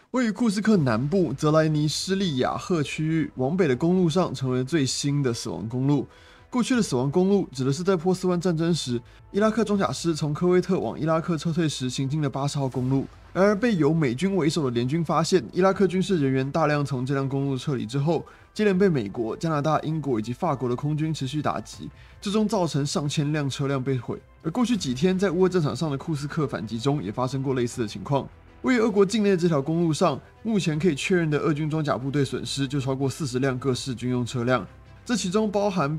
位于库斯克南部泽莱尼施利亚赫区域往北的公路上，成为最新的死亡公路。过去的死亡公路指的是在波斯湾战争时，伊拉克装甲师从科威特往伊拉克撤退时行经的80号公路。然而，被由美军为首的联军发现，伊拉克军事人员大量从这辆公路撤离之后，接连被美国、加拿大、英国以及法国的空军持续打击，最终造成上千辆车辆被毁。而过去几天，在乌俄战场上的库斯克反击中，也发生过类似的情况。位于俄国境内的这条公路上，目前可以确认的俄军装甲部队损失就超过40辆各式军用车辆，这其中包含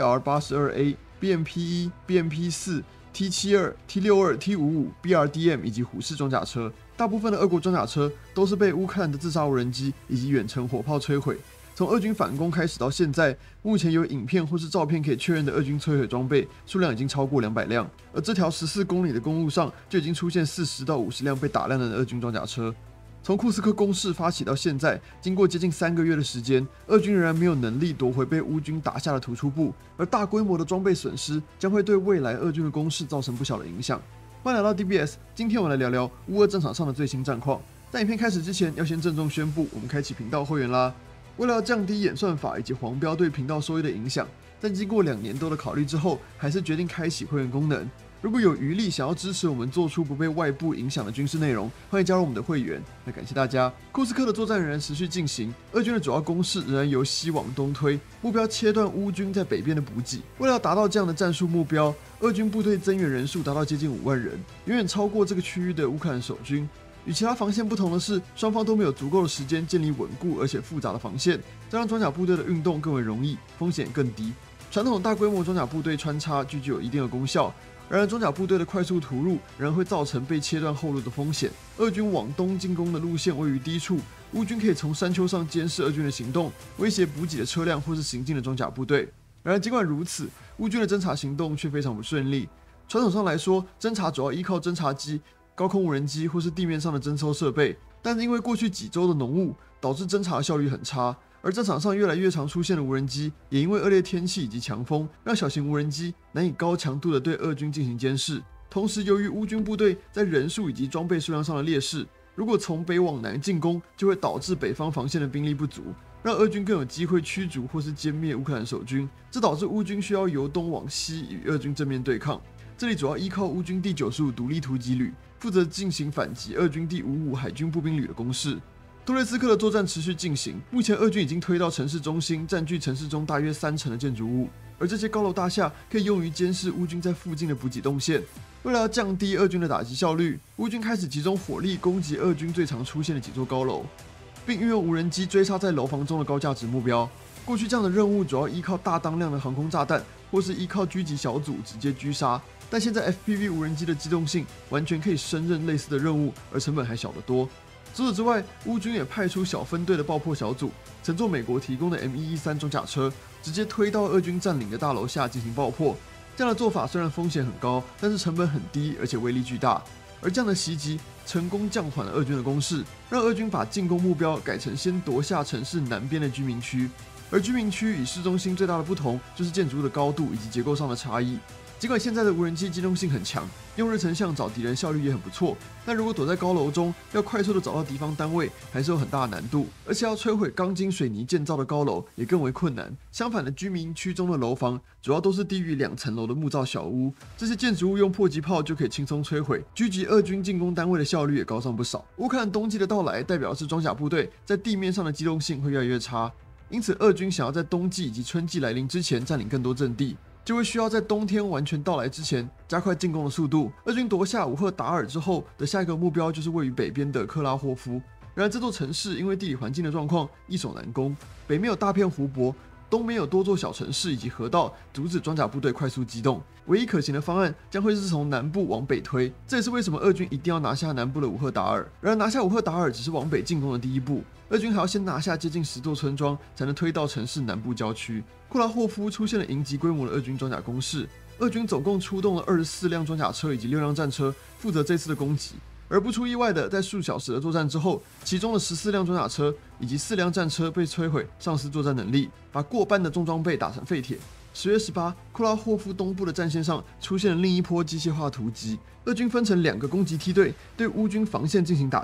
BTR-82A、BMP-1、BMP-4、T72、T62、T55、BRDM 以及虎式装甲车。大部分的俄国装甲车都是被乌克兰的自杀无人机以及远程火炮摧毁。从俄军反攻开始到现在，目前有影片或是照片可以确认的俄军摧毁装备数量已经超过200辆，而这条14公里的公路上就已经出现40到50辆被打烂的俄军装甲车。从库斯克攻势发起到现在，经过接近3个月的时间，俄军仍然没有能力夺回被乌军打下的突出部，而大规模的装备损失将会对未来俄军的攻势造成不小的影响。欢迎来到 DBS， 今天我们来聊聊乌俄战场上的最新战况。在影片开始之前，要先郑重宣布，我们开启频道会员啦。为了要降低演算法以及黄标对频道收益的影响，在经过2年多的考虑之后，还是决定开启会员功能。如果有余力想要支持我们做出不被外部影响的军事内容，欢迎加入我们的会员。那感谢大家。库斯克的作战仍然持续进行，俄军的主要攻势仍然由西往东推，目标切断乌军在北边的补给。为了要达到这样的战术目标，俄军部队增援人数达到接近5万人，远远超过这个区域的乌克兰守军。与其他防线不同的是，双方都没有足够的时间建立稳固而且复杂的防线，这让装甲部队的运动更为容易，风险更低。传统大规模装甲部队穿插具有一定的功效，然而装甲部队的快速突入仍然会造成被切断后路的风险。俄军往东进攻的路线位于低处，乌军可以从山丘上监视俄军的行动，威胁补给的车辆或是行进的装甲部队。然而尽管如此，乌军的侦察行动却非常不顺利。传统上来说，侦察主要依靠侦察机、高空无人机或是地面上的侦搜设备，但是因为过去几周的浓雾，导致侦察效率很差。而战场上越来越常出现的无人机，也因为恶劣天气以及强风，让小型无人机难以高强度的对俄军进行监视。同时，由于乌军部队在人数以及装备数量上的劣势，如果从北往南进攻，就会导致北方防线的兵力不足，让俄军更有机会驱逐或是歼灭乌克兰守军。这导致乌军需要由东往西与俄军正面对抗。这里主要依靠乌军第95独立突击旅，负责进行反击俄军第55海军步兵旅的攻势。多列斯克的作战持续进行，目前俄军已经推到城市中心，占据城市中大约30%的建筑物，而这些高楼大厦可以用于监视乌军在附近的补给动线。为了要降低俄军的打击效率，乌军开始集中火力攻击俄军最常出现的几座高楼，并运用无人机追杀在楼房中的高价值目标。过去这样的任务主要依靠大当量的航空炸弹，或是依靠狙击小组直接狙杀，但现在 FPV 无人机的机动性完全可以胜任类似的任务，而成本还小得多。除此之外，乌军也派出小分队的爆破小组，乘坐美国提供的 M113 装甲车，直接推到俄军占领的大楼下进行爆破。这样的做法虽然风险很高，但是成本很低，而且威力巨大。而这样的袭击成功降缓了俄军的攻势，让俄军把进攻目标改成先夺下城市南边的居民区。而居民区与市中心最大的不同就是建筑物的高度以及结构上的差异。尽管现在的无人机机动性很强，用日成像找敌人效率也很不错，但如果躲在高楼中，要快速的找到敌方单位，还是有很大的难度。而且要摧毁钢筋水泥建造的高楼也更为困难。相反的，居民区中的楼房主要都是低于2层楼的木造小屋，这些建筑物用迫击炮就可以轻松摧毁，狙击俄军进攻单位的效率也高上不少。乌克兰冬季的到来，代表的是装甲部队在地面上的机动性会越来越差，因此俄军想要在冬季以及春季来临之前占领更多阵地，就会需要在冬天完全到来之前加快进攻的速度。俄军夺下武赫达尔之后的下一个目标就是位于北边的克拉霍夫。然而这座城市因为地理环境的状况易守难攻，北面有大片湖泊，东面有多座小城市以及河道，阻止装甲部队快速机动。唯一可行的方案将会是从南部往北推，这也是为什么俄军一定要拿下南部的武赫达尔。然而拿下武赫达尔只是往北进攻的第一步，俄军还要先拿下接近10座村庄，才能推到城市南部郊区。库拉霍夫出现了营级规模的俄军装甲攻势，俄军总共出动了24辆装甲车以及6辆战车，负责这次的攻击。而不出意外的，在数小时的作战之后，其中的14辆装甲车以及4辆战车被摧毁，丧失作战能力，把过半的重装备打成废铁。10月18，库拉霍夫东部的战线上出现了另一波机械化突击，俄军分成2个攻击梯队，对乌军防线进行打击。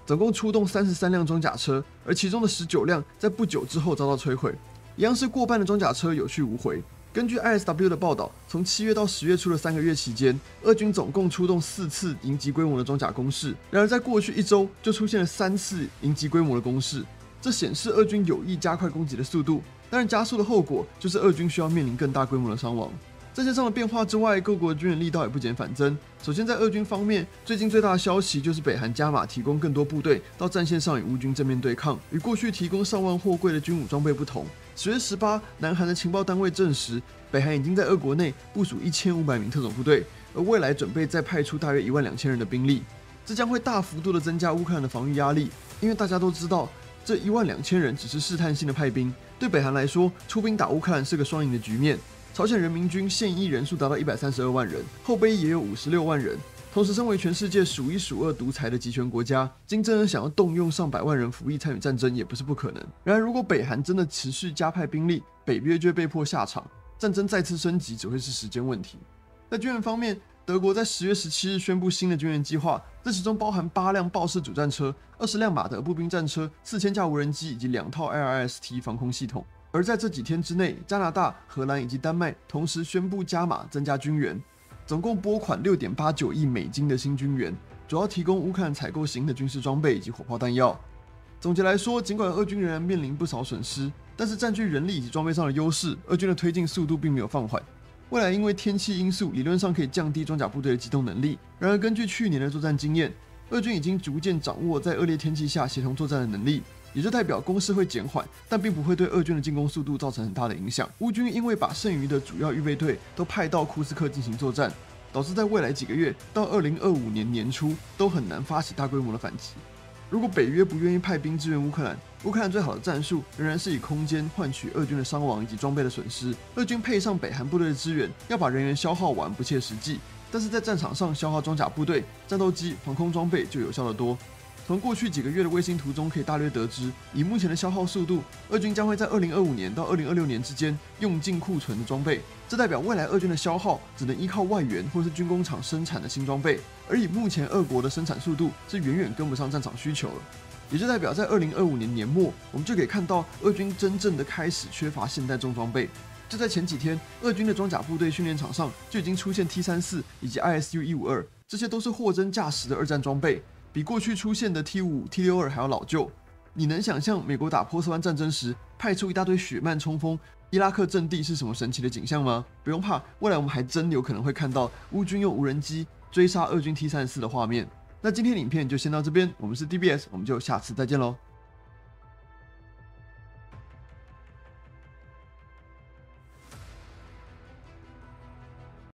总共出动33辆装甲车，而其中的19辆在不久之后遭到摧毁，一样是过半的装甲车有去无回。根据 ISW 的报道，从7月到10月初的3个月期间，俄军总共出动4次营级规模的装甲攻势。然而，在过去1周就出现了3次营级规模的攻势，这显示俄军有意加快攻击的速度。当然，加速的后果就是俄军需要面临更大规模的伤亡。战线上的变化之外，各国的军人力道也不减反增。首先，在俄军方面，最近最大的消息就是北韩加码提供更多部队到战线上与乌军正面对抗。与过去提供上万货柜的军武装备不同，10月18，南韩的情报单位证实，北韩已经在俄国内部署1500名特种部队，而未来准备再派出大约12000人的兵力。这将会大幅度的增加乌克兰的防御压力，因为大家都知道，这12000人只是试探性的派兵，对北韩来说，出兵打乌克兰是个双赢的局面。朝鲜人民军现役人数达到132万人，后备役也有56万人。同时，身为全世界数1数2独裁的集权国家，金正恩想要动用上百万人服役参与战争也不是不可能。然而，如果北韩真的持续加派兵力，北约就会被迫下场，战争再次升级只会是时间问题。在军援方面，德国在10月17日宣布新的军援计划，这其中包含8辆豹式主战车、20辆马德步兵战车、4000架无人机以及2套 IRIS-T 防空系统。而在这几天之内，加拿大、荷兰以及丹麦同时宣布加码增加军援，总共拨款6.89亿美金的新军援，主要提供乌克兰采购新的军事装备以及火炮弹药。总结来说，尽管俄军仍然面临不少损失，但是占据人力以及装备上的优势，俄军的推进速度并没有放缓。未来因为天气因素，理论上可以降低装甲部队的机动能力。然而，根据去年的作战经验，俄军已经逐渐掌握在恶劣天气下协同作战的能力。也就代表攻势会减缓，但并不会对俄军的进攻速度造成很大的影响。乌军因为把剩余的主要预备队都派到库斯克进行作战，导致在未来几个月到2025年年初都很难发起大规模的反击。如果北约不愿意派兵支援乌克兰，乌克兰最好的战术仍然是以空间换取俄军的伤亡以及装备的损失。俄军配上北韩部队的支援，要把人员消耗完不切实际，但是在战场上消耗装甲部队、战斗机、防空装备就有效得多。从过去几个月的卫星图中可以大略得知，以目前的消耗速度，俄军将会在2025年到2026年之间用尽库存的装备。这代表未来俄军的消耗只能依靠外援或是军工厂生产的新装备，而以目前俄国的生产速度是远远跟不上战场需求了。也就代表在2025年年末，我们就可以看到俄军真正的开始缺乏现代重装备。就在前几天，俄军的装甲部队训练场上就已经出现 T-34以及 ISU-152，这些都是货真价实的二战装备。比过去出现的 T-55、T-62还要老旧。你能想象美国打波斯湾战争时派出一大堆雪曼冲锋伊拉克阵地是什么神奇的景象吗？不用怕，未来我们还真有可能会看到乌军用无人机追杀俄军 T-34的画面。那今天的影片就先到这边，我们是 DBS， 我们就下次再见喽。